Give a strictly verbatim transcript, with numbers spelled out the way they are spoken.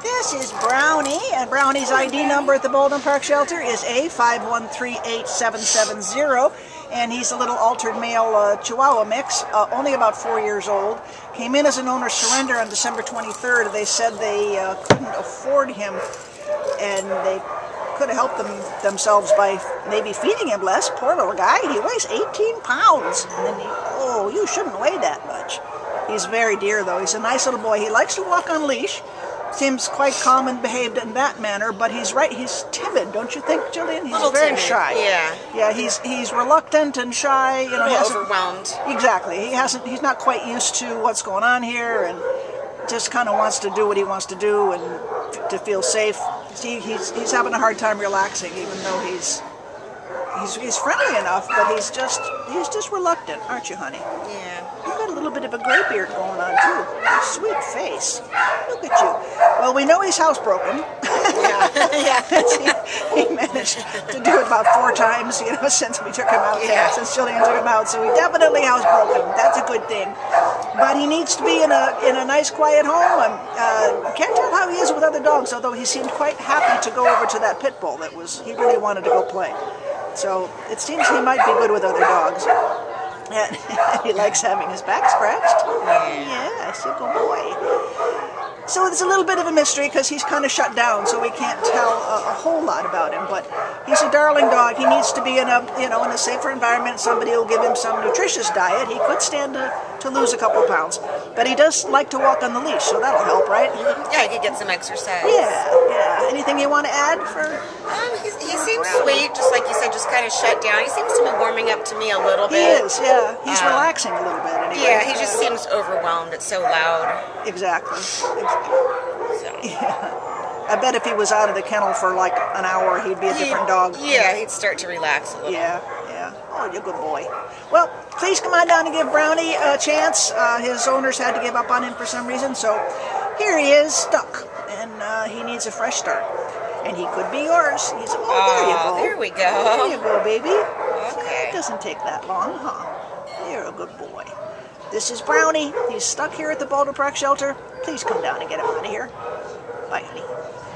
This is Brownie, and Brownie's I D number at the Baldwin Park Shelter is A five one three eight seven seven zero, and he's a little altered male uh, Chihuahua mix, uh, only about four years old. Came in as an owner surrender on December twenty-third. They said they uh, couldn't afford him, and they could have helped them themselves by maybe feeding him less. Poor little guy, he weighs eighteen pounds, and then he, oh, you shouldn't weigh that much. He's very dear, though. He's a nice little boy. He likes to walk on leash. Seems quite calm and behaved in that manner, but he's right. He's timid, don't you think, Jillian? He's Little very timid, shy. Yeah. Yeah. He's he's reluctant and shy. You know, a he little hasn't, overwhelmed. Exactly. He hasn't. He's not quite used to what's going on here, and just kind of wants to do what he wants to do and to feel safe. See, he's he's having a hard time relaxing, even though he's he's he's friendly enough, but he's just he's just reluctant, aren't you, honey? Yeah. You've got a little bit of a gray beard going on, too. Sweet face. Look at you. Well, we know he's housebroken. Yeah. Yeah. he, he managed to do it about four times, you know, since we took him out. Yeah. Since Jillian took him out. So he definitely housebroken. That's a good thing. But he needs to be in a in a nice, quiet home. And uh, can't tell how he is with other dogs, although he seemed quite happy to go over to that pit bull. That was he really wanted to go play. So it seems he might be good with other dogs. And he likes having his back scratched. Yeah. Yes, a good boy. So it's a little bit of a mystery because he's kind of shut down, so we can't tell a, a whole lot about him. But he's a darling dog. He needs to be in a you know in a safer environment. Somebody will give him some nutritious diet. He could stand to, to lose a couple pounds, but he does like to walk on the leash, so that'll help, right? Yeah, you could get some exercise. Yeah, yeah. Anything you want to add for? Um, he's, he seems sweet, just like you said, just kind of shut down. He seems to be warming up to me a little He bit. is, yeah. He's Um, relaxing a little bit. Anyway. Yeah, he just seems overwhelmed. It's so loud. Exactly. exactly. So. Yeah. I bet if he was out of the kennel for like an hour, he'd be a different dog. Yeah, he'd start to relax a little. Yeah, yeah. Oh, you're a good boy. Well, please come on down and give Brownie a chance. Uh, his owners had to give up on him for some reason, so here he is, stuck, and uh, he needs a fresh start. And he could be yours. He's oh, there you Oh, go. there we go. There you go, baby. Okay. It doesn't take that long, huh? You're a good boy. This is Brownie. He's stuck here at the Baldwin Park Shelter. Please come down and get him out of here. Bye, honey.